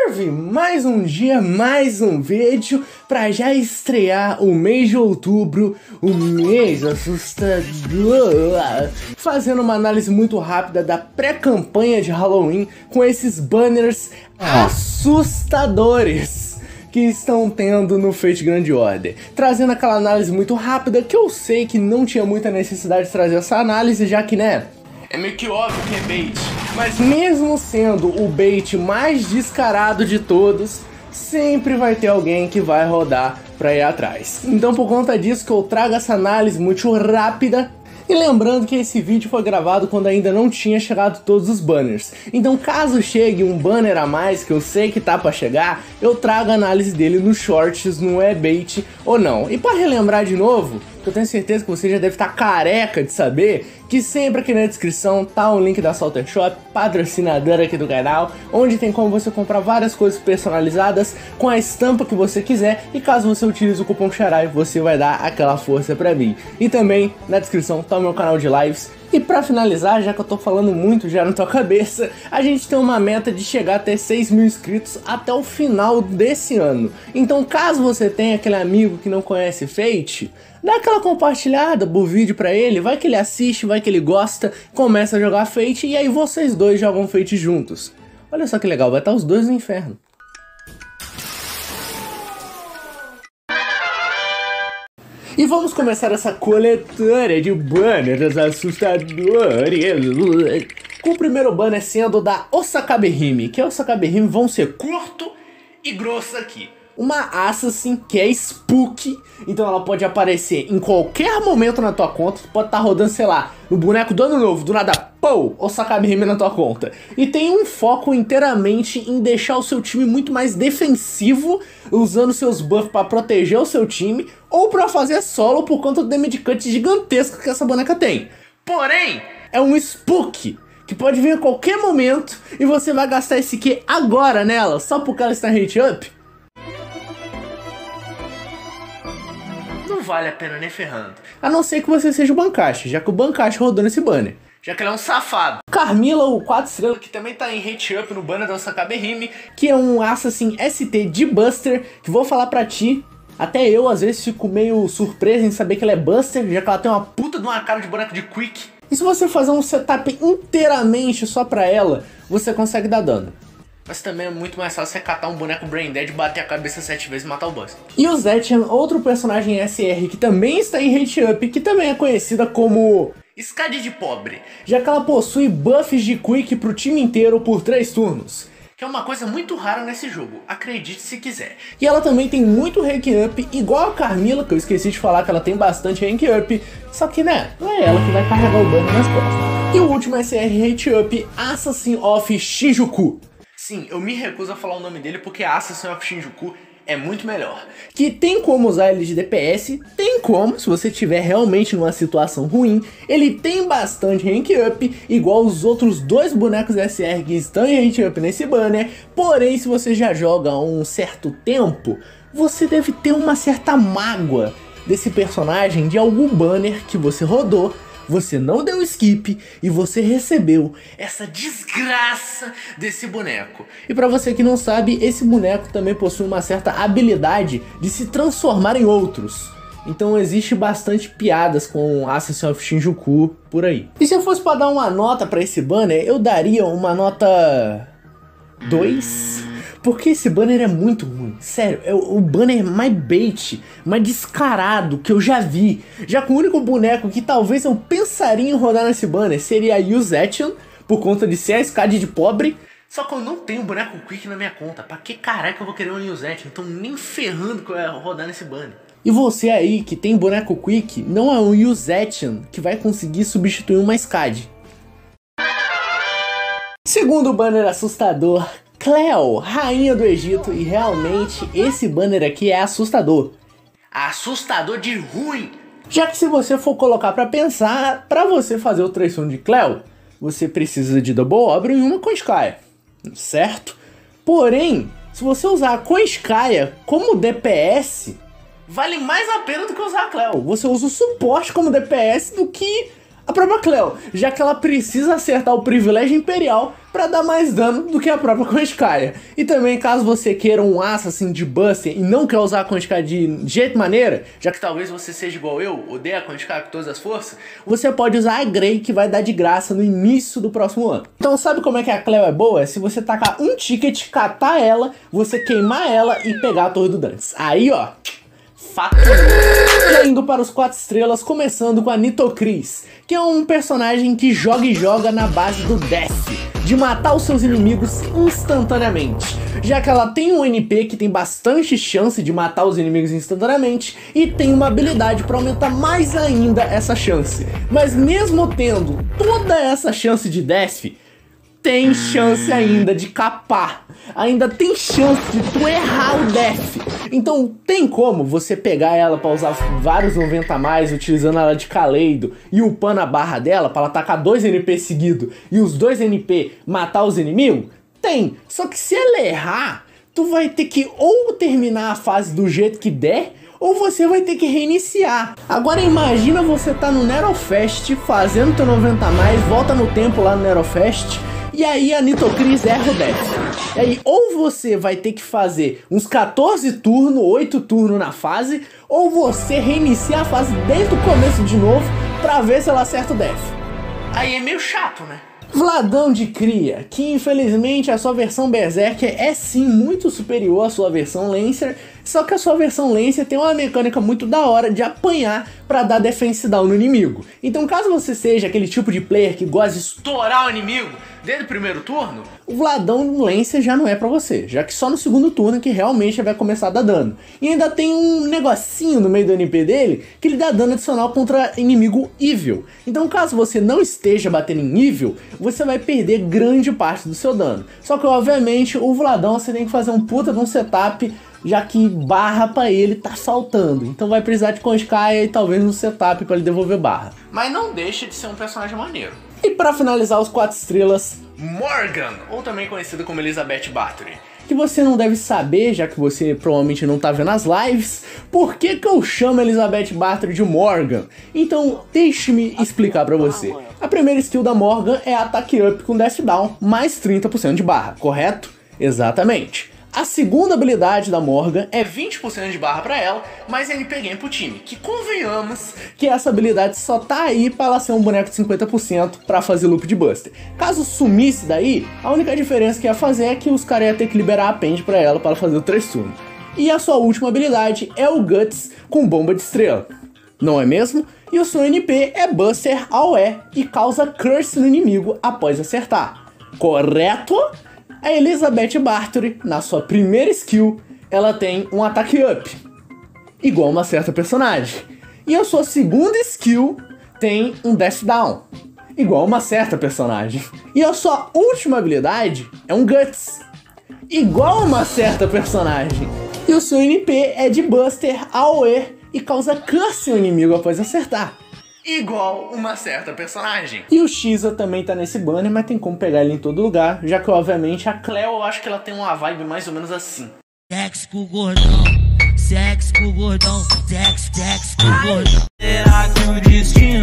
Serve mais um dia, mais um vídeo pra já estrear o mês de outubro, o mês assustador, fazendo uma análise muito rápida da pré-campanha de Halloween com esses banners assustadores que estão tendo no Fate Grand Order, trazendo aquela análise muito rápida que eu sei que não tinha muita necessidade de trazer essa análise, já que, né, é meio que óbvio que é bait, mas mesmo sendo o bait mais descarado de todos, sempre vai ter alguém que vai rodar pra ir atrás. Então por conta disso que eu trago essa análise muito rápida. E lembrando que esse vídeo foi gravado quando ainda não tinha chegado todos os banners. Então caso chegue um banner a mais, que eu sei que tá pra chegar, eu trago a análise dele nos shorts, no é bait ou não. E pra relembrar de novo, que eu tenho certeza que você já deve estar careca de saber, que sempre aqui na descrição tá um link da Salter Shop, patrocinadora aqui do canal, onde tem como você comprar várias coisas personalizadas com a estampa que você quiser, e caso você utilize o cupom XARAI, você vai dar aquela força pra mim. E também na descrição tá o meu canal de lives. E pra finalizar, já que eu tô falando muito já na tua cabeça, a gente tem uma meta de chegar até 6 mil inscritos até o final desse ano. Então caso você tenha aquele amigo que não conhece Fate, dá aquela compartilhada pro vídeo pra ele, vai que ele assiste, vai que ele gosta, começa a jogar Fate e aí vocês dois jogam Fate juntos. Olha só que legal, vai estar os dois no inferno. E vamos começar essa coletânea de banners assustadores, com o primeiro banner sendo da Osakabe Hime, que a Osakabe Hime vão ser curto e grosso aqui. Uma assassin que é spooky, então ela pode aparecer em qualquer momento na tua conta. Tu pode estar rodando, sei lá, no boneco do ano novo, do nada, pô, Osakabe Hime na tua conta. E tem um foco inteiramente em deixar o seu time muito mais defensivo, usando seus buffs para proteger o seu time, ou para fazer solo por conta do damage cut gigantesco que essa boneca tem. Porém, é um spook que pode vir a qualquer momento e você vai gastar esse Q agora nela, só porque ela está em hit up. Não vale a pena nem ferrando. A não ser que você seja o Bankashi, já que o Bankashi rodou nesse banner, já que ele é um safado. Carmilla, o 4 estrelas, que também tá em hate up no banner da Osakabe Hime, que é um assassin ST de Buster, que vou falar pra ti, até eu às vezes fico meio surpreso em saber que ela é Buster, já que ela tem uma puta de uma cara de boneco de Quick. E se você fazer um setup inteiramente só pra ela, você consegue dar dano. Mas também é muito mais fácil você catar um boneco Brain Dead, bater a cabeça 7 vezes e matar o boss. E o Zetchian, outro personagem SR que também está em hate up, que também é conhecida como Skadi de Pobre, já que ela possui buffs de Quick pro time inteiro por 3 turnos. Que é uma coisa muito rara nesse jogo, acredite se quiser. E ela também tem muito rank up, igual a Carmilla, que eu esqueci de falar que ela tem bastante rank up, só que né, não é ela que vai carregar o banner nas costas. E o último SR hate up, Assassin of Shinjuku. Sim, eu me recuso a falar o nome dele porque Assassin of Shinjuku é muito melhor. Que tem como usar ele de DPS, tem como, se você estiver realmente numa situação ruim. Ele tem bastante rank up, igual os outros dois bonecos SR que estão em rank up nesse banner. Porém, se você já joga há um certo tempo, você deve ter uma certa mágoa desse personagem de algum banner que você rodou, você não deu skip e você recebeu essa desgraça desse boneco. E pra você que não sabe, esse boneco também possui uma certa habilidade de se transformar em outros. Então existe bastante piadas com Assassin of Shinjuku por aí. E se eu fosse pra dar uma nota pra esse banner, eu daria uma nota 2. Porque esse banner é muito ruim, sério, é o banner mais bait, mais descarado que eu já vi. Já que o único boneco que talvez eu pensaria em rodar nesse banner seria a Zetchian, por conta de ser a Skadi de Pobre. Só que eu não tenho boneco Quick na minha conta, pra que caralho que eu vou querer um Zetchian? Então nem ferrando que eu ia rodar nesse banner. E você aí que tem boneco Quick, não é um Zetchian que vai conseguir substituir uma Skadi. Segundo banner assustador, Cleo, rainha do Egito, e realmente esse banner aqui é assustador. Assustador de ruim. Já que se você for colocar pra pensar, pra você fazer o traição de Cleo, você precisa de Double Obra e uma Koiskaya, certo? Porém, se você usar a Koiskaya como DPS, vale mais a pena do que usar a Cleo. Você usa o suporte como DPS do que A própria Cleo, já que ela precisa acertar o privilégio imperial pra dar mais dano do que a própria Conchcaia. E também, caso você queira um aço assim de Buster e não quer usar a Conchcaia de jeito maneira, já que talvez você seja igual eu, odeia a Conchcaia com todas as forças, você pode usar a Grey, que vai dar de graça no início do próximo ano. Então sabe como é que a Cleo é boa? É se você tacar um ticket, catar ela, você queimar ela e pegar a Torre do Dantes. Aí ó, fato. E indo para os 4 estrelas, começando com a Nitocris, que é um personagem que joga e joga na base do Death, de matar os seus inimigos instantaneamente, já que ela tem um NP que tem bastante chance de matar os inimigos instantaneamente e tem uma habilidade para aumentar mais ainda essa chance. Mas mesmo tendo toda essa chance de Death, tem chance ainda de capar, ainda tem chance de tu errar o Death. Então tem como você pegar ela pra usar vários 90 a mais, utilizando ela de Kaleido e upando a barra dela pra ela atacar 2 NP seguidos e os 2 NP matar os inimigos? Tem, só que se ela errar, tu vai ter que ou terminar a fase do jeito que der, ou você vai ter que reiniciar. Agora imagina você tá no Nerofest fazendo teu 90 a mais, volta no tempo lá no Nerofest, e aí a Nitocris erra o Death. E aí ou você vai ter que fazer uns 14 turnos, 8 turnos na fase, ou você reinicia a fase desde o começo de novo pra ver se ela acerta o Death. Aí é meio chato, né? Vladão de Cria, que infelizmente a sua versão Berserker é sim muito superior à sua versão Lancer, só que a sua versão Lancer tem uma mecânica muito da hora de apanhar pra dar defense down no inimigo. Então caso você seja aquele tipo de player que gosta de estourar o inimigo desde o primeiro turno, o Vladão Lancer já não é pra você, já que só no segundo turno que realmente vai começar a dar dano. E ainda tem um negocinho no meio do NP dele que ele dá dano adicional contra inimigo evil. Então caso você não esteja batendo em evil, você vai perder grande parte do seu dano. Só que obviamente o Vladão você tem que fazer um puta de um setup, já que barra pra ele tá faltando. Então vai precisar de Conchcaia e talvez um setup pra ele devolver barra. Mas não deixa de ser um personagem maneiro. E pra finalizar os 4 estrelas, Morgan, ou também conhecida como Elizabeth Bathory, que você não deve saber, já que você provavelmente não tá vendo as lives, por que eu chamo Elizabeth Bathory de Morgan. Então deixe-me explicar pra você. A primeira skill da Morgan é ataque up com dash down mais 30% de barra, correto? Exatamente. A segunda habilidade da Morgan é 20% de barra pra ela, mais NP game pro time, que convenhamos que essa habilidade só tá aí pra ela ser um boneco de 50% pra fazer loop de Buster. Caso sumisse daí, a única diferença que ia fazer é que os caras iam ter que liberar a Pend pra ela para fazer o 3 turnos. E a sua última habilidade é o Guts com bomba de estrela, não é mesmo? E o seu NP é Buster AOE e causa Curse no inimigo após acertar, correto? A Elizabeth Bathory, na sua primeira skill, ela tem um ataque up, igual uma certa personagem. E a sua segunda skill tem um dash down, igual uma certa personagem. E a sua última habilidade é um Guts, igual uma certa personagem. E o seu NP é de Buster AOE e causa Curse no inimigo após acertar, igual uma certa personagem. E o Shiza também tá nesse banner, mas tem como pegar ele em todo lugar, já que obviamente a Cleo, eu acho que ela tem uma vibe mais ou menos assim. Sexo com o gordão, sexo com o gordão, sexo com o gordão. Será que o destino